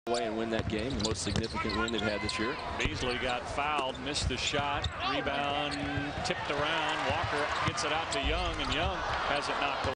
away and win that game, the most significant win they've had this year. Beasley got fouled, missed the shot, rebound tipped around. Walker gets it out to Young, and Young has it knocked away.